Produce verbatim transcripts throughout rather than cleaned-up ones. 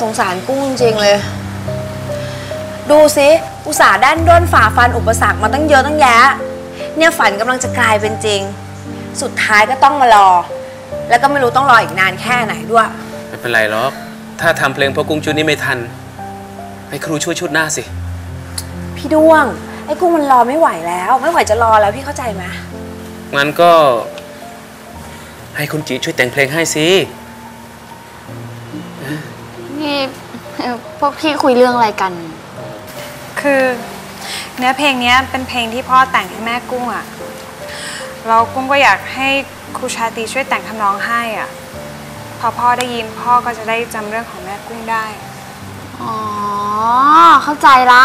สงสารกุ้งจริงเลยดูสิอุตส่าห์ด้านด้นฝ่าฟันอุปสรรคมาตั้งเยอะตั้งแยะเนี่ยฝันกำลังจะกลายเป็นจริงสุดท้ายก็ต้องมารอแล้วก็ไม่รู้ต้องรออีกนานแค่ไหนด้วยไม่เป็นไรหรอกถ้าทำเพลงพ่อกุ้งชุดนี้ไม่ทันให้ครูช่วยชุดหน้าสิพี่ด้วงไอ้กุ้งมันรอไม่ไหวแล้วไม่ไหวจะรอแล้วพี่เข้าใจไหมงั้นก็ให้คุณจีช่วยแต่งเพลงให้สินี่พวกพี่คุยเรื่องอะไรกันคือเนื้อเพลงนี้เป็นเพลงที่พ่อแต่งให้แม่กุ้งอ่ะแล้วกุ้งก็อยากให้ครูชาตรีช่วยแต่งทำนองให้อ่ะพอพ่อได้ยินพ่อก็จะได้จำเรื่องของแม่กุ้งได้อ๋อเข้าใจละ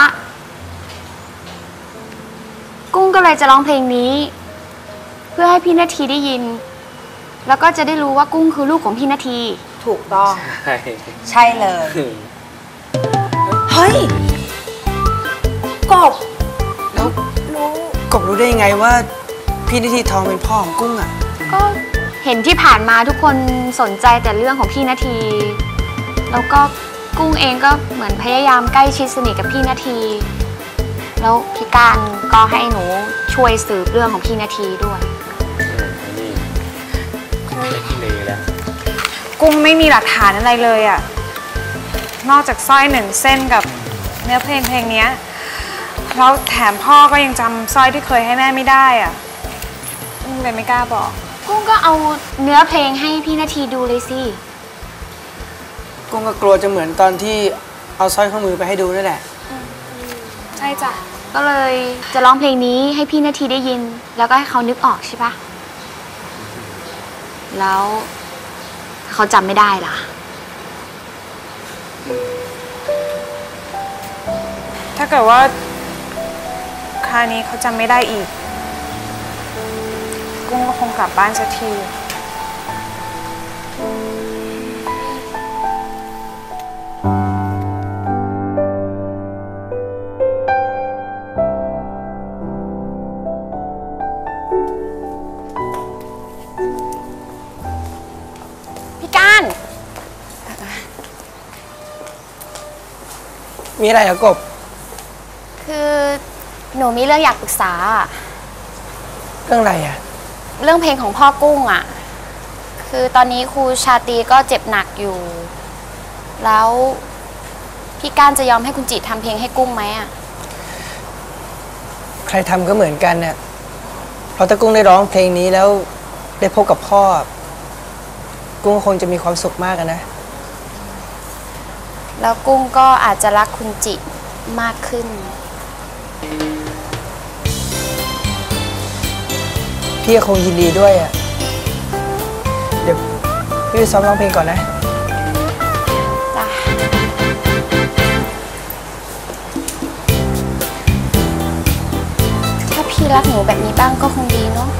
กุ้งก็เลยจะร้องเพลงนี้เพื่อให้พี่นาทีได้ยินแล้วก็จะได้รู้ว่ากุ้งคือลูกของพี่นาทีถูกต้องใช่ใช่เลยเฮ้ยกบแล้วรู้กบรู้ได้ยังไงว่าพี่นาทีทองเป็นพ่อของกุ้งอ่ะก็เห็นที่ผ่านมาทุกคนสนใจแต่เรื่องของพี่นาทีแล้วก็กุ้งเองก็เหมือนพยายามใกล้ชิดสนิทกับพี่นาทีแล้วพี่การก็ให้หนูช่วยสืบเรื่องของพี่นาทีด้วยกุ้งไม่มีหลักฐานอะไรเลยอ่ะนอกจากสร้อยหนึ่งเส้นกับเนื้อเพลงเพลงนี้แล้วแถมพ่อก็ยังจำสร้อยที่เคยให้แม่ไม่ได้อ่ะกุ้งเลยไม่กล้าบอกกุ้งก็เอาเนื้อเพลงให้พี่นาทีดูเลยสิกุ้งก็กลัวจะเหมือนตอนที่เอาสร้อยข้อมือไปให้ดูนั่นแหละใช่จ้ะก็เลยจะร้องเพลงนี้ให้พี่นาทีได้ยินแล้วก็ให้เขานึกออกใช่ปะแล้วเขาจำไม่ได้ล่ะถ้าเกิดว่าคราวนี้เขาจำไม่ได้อีกกุ้งก็คงกลับบ้านสักทีมีอะไรเหรอกบคือหนูมีเรื่องอยากปรึกษาเรื่องอะไรอ่ะเรื่องเพลงของพ่อกุ้งอ่ะคือตอนนี้ครูชาตรีก็เจ็บหนักอยู่แล้วพี่ก้านจะยอมให้คุณจิตทำเพลงให้กุ้งไหมอ่ะใครทำก็เหมือนกันเนี่ยเพราะถ้ากุ้งได้ร้องเพลงนี้แล้วได้พบกับพ่อกุ้งคงจะมีความสุขมากนะแล้วกุ้งก็อาจจะรักคุณจิมากขึ้นพี่คงยินดีด้วยอ่ะเดี๋ยวพี่ไปซ้อมร้องเพลงก่อนนะจ้ะถ้าพี่รักหนูแบบนี้บ้างก็คงดีเนาะ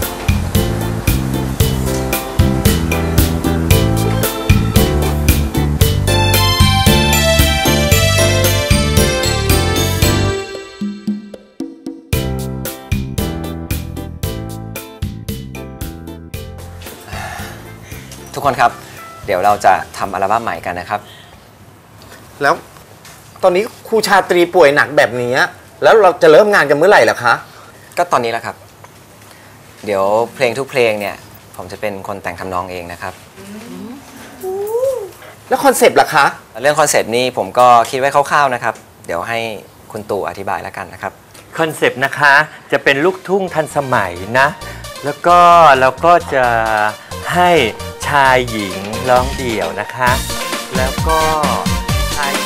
ทุกคนครับเดี๋ยวเราจะทำอัลบั้มใหม่กันนะครับแล้วตอนนี้ครูชาตรีป่วยหนักแบบนี้แล้วเราจะเริ่มงานกันเมื่อไหร่ล่ะคะก็ตอนนี้แหละครับเดี๋ยวเพลงทุกเพลงเนี่ยผมจะเป็นคนแต่งทำนองเองนะครับแล้วคอนเซปต์ล่ะคะเรื่องคอนเซปต์นี้ผมก็คิดไว้คร่าวๆนะครับเดี๋ยวให้คุณตู่อธิบายแล้วกันนะครับคอนเซปต์นะคะจะเป็นลูกทุ่งทันสมัยนะแล้วก็เราก็จะให้ชายหญิงร้องเดี่ยวนะคะแล้วก็ชาย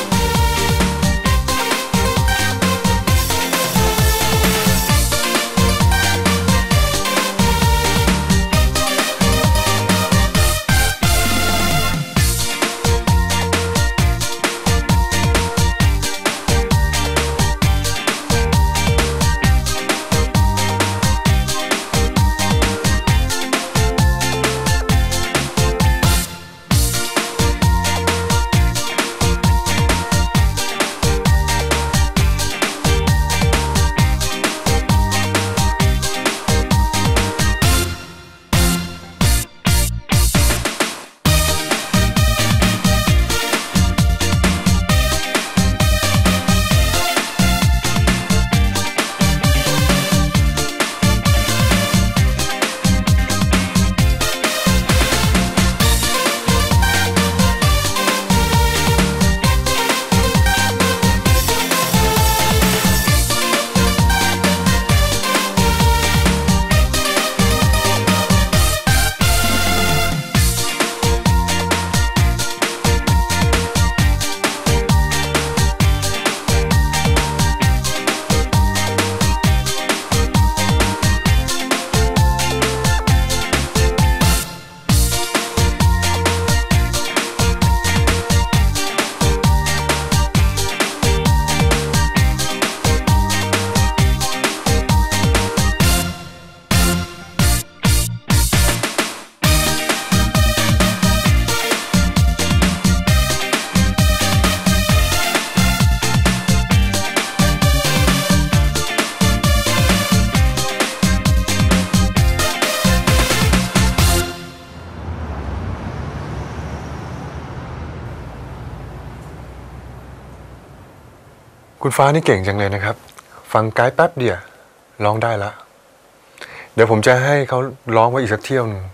คุณฟ้านี่เก่งจังเลยนะครับ ฟังไกด์แป๊บเดียวร้องได้ละเดี๋ยวผมจะให้เขาร้องไว้อีกสักเที่ยวหนึ่ง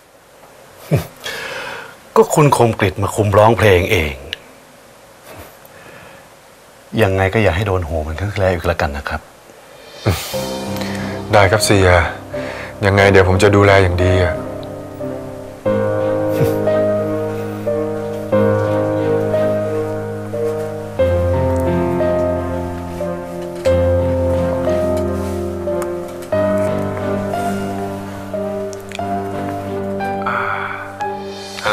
ก็คุณคมกฤตมาคุมร้องเพลงเอง ยังไงก็อย่าให้โดนหูเหมือนครั้งที่แล้วอีกแล้วกันนะครับได้ครับเสียยังไงเดี๋ยวผมจะดูแลอย่างดีอะฮัลโหล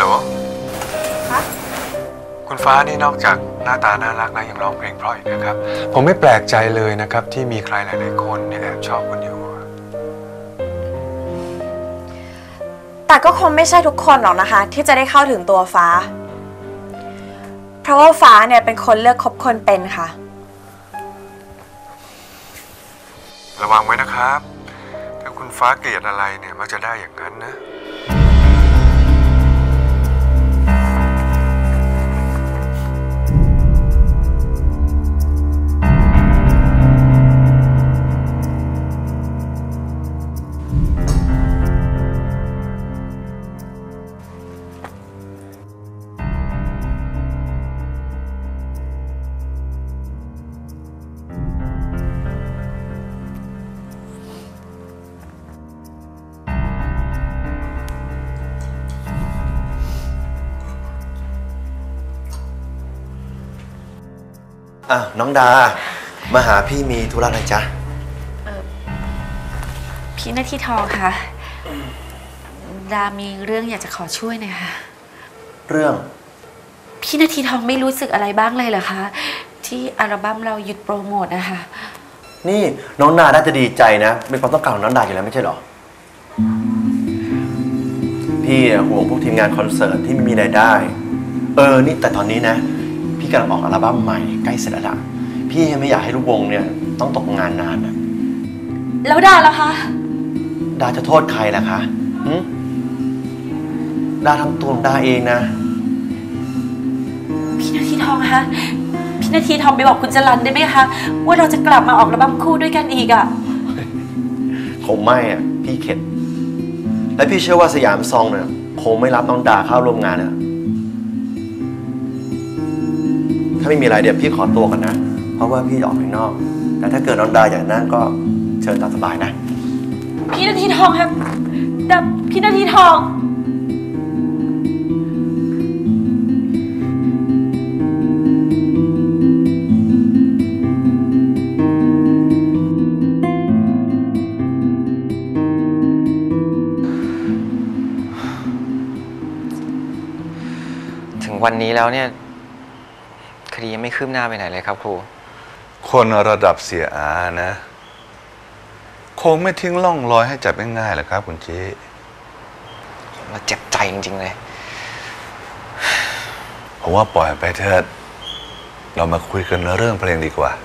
คุณฟ้านี่นอกจากหน้าตาน่ารักแล้วยังร้องเพลงเพราะอีกนะครับ ผมไม่แปลกใจเลยนะครับที่มีใครหลายๆคนเนี่ยแอบชอบคุณอยู่แต่ก็คงไม่ใช่ทุกคนหรอกนะคะที่จะได้เข้าถึงตัวฟ้า เพราะว่าฟ้าเนี่ยเป็นคนเลือกคบคนเป็นค่ะระวังไว้นะครับถ้าคุณฟ้าเกลียดอะไรเนี่ยมักจะได้อย่างนั้นนะอ่ะน้องดามาหาพี่มีธุระอะไรจ๊ะพี่นาทีทองค่ะดามีเรื่องอยากจะขอช่วยหน่อยค่ะเรื่องพี่นาทีทองไม่รู้สึกอะไรบ้างเลยเหรอคะที่อัลบั้มเราหยุดโปรโมทนะคะนี่น้องดาน่าจะดีใจนะเป็นความต้องการของน้องดาอยู่แล้วไม่ใช่หรอพี่ห่วงพวกทีมงานคอนเสิร์ตที่ไม่มีรายได้เออนี่แต่ตอนนี้นะพี่กำลังออกอัลบั้มใหม่ใกล้เสร็จแล้วล่ะพี่ไม่อยากให้ลูกวงเนี่ยต้องตกงานนานนะแล้วดาล่ะคะดาจะโทษใครล่ะคะดาทำตัวดาเองนะพี่นาทีทองคะพี่นาทีทองไปบอกคุณจรัญได้ไหมคะว่าเราจะกลับมาออกอัลบั้มคู่ด้วยกันอีกอ่ะคงไม่อ่ะพี่เข็ดและพี่เชื่อว่าสยามซองเนี่ยคงไม่รับน้องดาเข้าร่วมงานนะถ้าไม่มีอะไรเดี๋ยวพี่ขอตัวกันนะเพราะว่าพี่ออกไปนอกแต่ถ้าเกิดน้องดาอย่างนั้นก็เชิญตามสบายนะพี่นาทีทองครับดับพี่นาทีทองถึงวันนี้แล้วเนี่ยคดียังไม่คืบหน้าไปไหนเลยครับครูคนระดับเสียอานะคงไม่ทิ้งร่องรอยให้จับง่ายๆหรอกครับคุณเจ๊เราเจ็บใจจริงๆเลยผมว่าปล่อยไปเถิดเรามาคุยกันเรื่องเพลงดีกว่า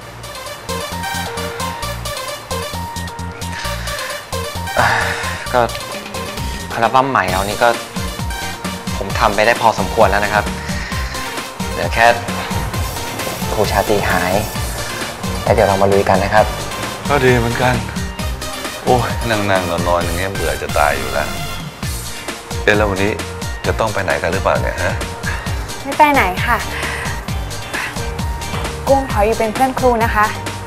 ก็อัลบั้มใหม่เรานี่ก็ผมทำไปได้พอสมควรแล้วนะครับเดี๋ยวแค่ครูชาตรีหายแล้วเดี๋ยวเรามาลุยกันนะครับก็ดีเหมือนกันโอ้ยนั่งๆนอนๆอย่างเงี้ยเบื่อจะตายอยู่แล้วเอ๊ะแล้ววันนี้จะต้องไปไหนกันหรือเปล่าเนี่ยฮะไม่ไปไหนค่ะกุ้งขออยู่เป็นเพื่อนครูนะคะ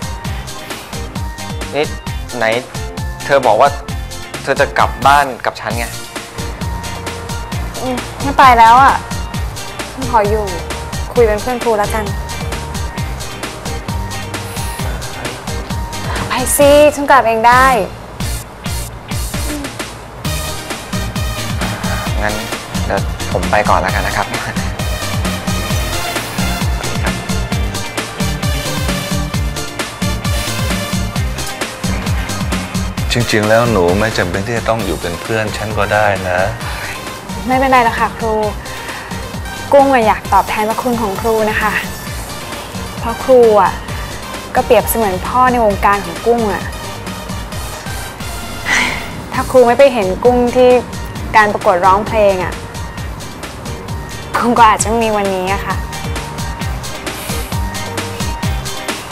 นี่ไหนเธอบอกว่าเธอจะกลับบ้านกับฉันไงไม่ไปแล้วอ่ะขออยู่คุยเป็นเพื่อนครูแล้วกันไปสิฉันกลับเองได้งั้นเดี๋ยวผมไปก่อนแล้วกันนะครับจริงๆแล้วหนูไม่จำเป็นที่จะต้องอยู่เป็นเพื่อนฉันก็ได้นะไม่เป็นไรหรอกค่ะครูกุ้งอยากตอบแทนพระคุณของครูนะคะเพราะครูอ่ะก็เปรียบเสมือนพ่อในวงการของกุ้งอ่ะถ้าครูไม่ไปเห็นกุ้งที่การประกวดร้องเพลงอ่ะกุ้งก็อาจจะไม่มีวันนี้อะค่ะ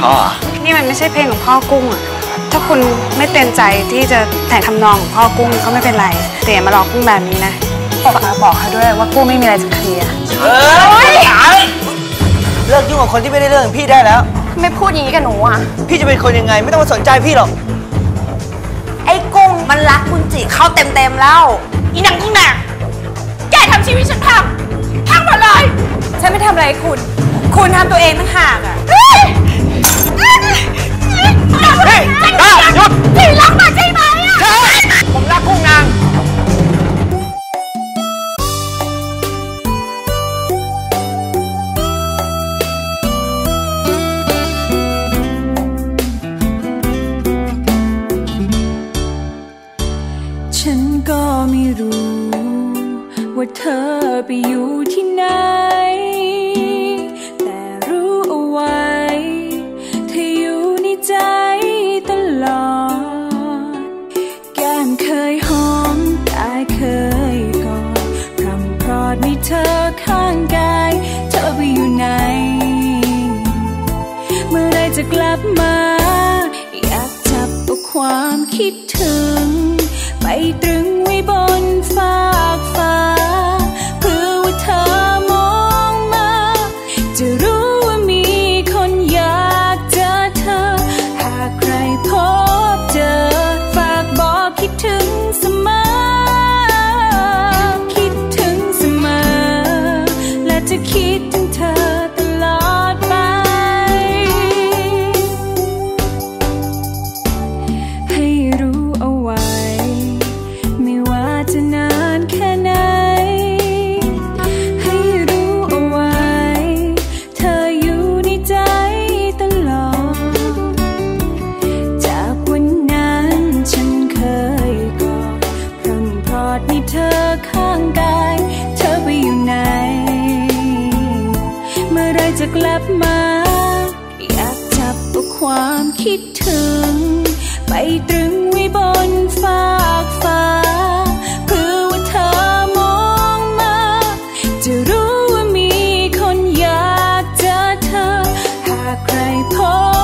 พ่อนี่มันไม่ใช่เพลงของพ่อกุ้งอะถ้าคุณไม่เต็มใจที่จะแต่งทำนองของพ่อกุ้งก็ไม่เป็นไรแต่อย่ามารอกุ้งแบบนี้นะฝากบอกเขาด้วยว่ากุ้งไม่มีอะไรจะเคลียร์เฮ้ยเลิกยุ่งกับคนที่ไม่ได้เรื่องพี่ได้แล้วไม่พูดอย่างนี้กับหนูอ่ะพี่จะเป็นคนยังไงไม่ต้องมาสนใจพี่หรอกไอ้กุ้งมันรักคุณจิเข้าเต็มๆแล้วอีหนังกุ้งแดงแกทำชีวิตฉันพังพังหมดเลยฉันไม่ทำอะไรคุณ คุณทำตัวเองต่างหากอ่ะเฮ้ยเฮ้ยได้หยุดพี่รักมาใช่ไหมอ่ะผมรักกุ้งนางฉันก็ไม่รู้ว่าเธอไปอยู่ที่ไหนแต่รู้เอาไว้เธออยู่ในใจตลอดแก้มเคยหอมกายเคยกอดพรำพรอดมีเธอข้างกายเธอไปอยู่ไหนเมื่อไรจะกลับมาอยากจับเอาความคิดถึงไปตรึงไว้บนฟากฟ้าเพื่อว่าเธอมองมาจะรู้ว่ามีคนอยากเจอเธอหากใครพบเจอฝากบอกคิดถึงเสมอคิดถึงเสมอและจะคิดถึงเธอตลอดไปให้รู้เอาไว้ไม่ว่าจะนานแค่ไหนให้รู้เอาไว้เธออยู่ในใจตลอดจากวันนั้นฉันเคยกอดพรำพรอดมีเธอข้างกายเธอไปอยู่ไหนเมื่อไรจะกลับมาอยากจับเอาความคิดถึงไปตรึงไว้บนฟากฟ้าเพื่อว่าเธอมองมาจะรู้ว่ามีคนอยากเจอเธอหากใครพบ